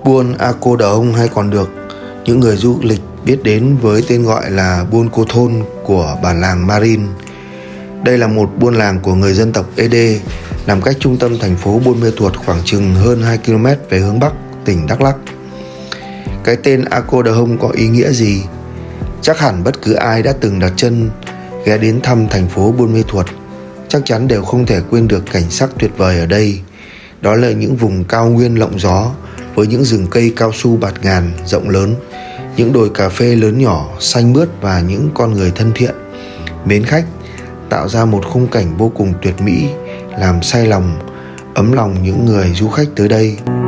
Buôn A Cô Đờ Hông, hay còn được những người du lịch biết đến với tên gọi là Buôn Cô Thôn của bản làng Marin. Đây là một buôn làng của người dân tộc Ede, nằm cách trung tâm thành phố Buôn Mê Thuột khoảng chừng hơn 2 km về hướng Bắc, tỉnh Đắk Lắk. Cái tên A Cô Đờ Hông có ý nghĩa gì? Chắc hẳn bất cứ ai đã từng đặt chân ghé đến thăm thành phố Buôn Mê Thuột chắc chắn đều không thể quên được cảnh sắc tuyệt vời ở đây. Đó là những vùng cao nguyên lộng gió với những rừng cây cao su bạt ngàn rộng lớn, những đồi cà phê lớn nhỏ xanh mướt và những con người thân thiện, mến khách, tạo ra một khung cảnh vô cùng tuyệt mỹ, làm say lòng, ấm lòng những người du khách tới đây.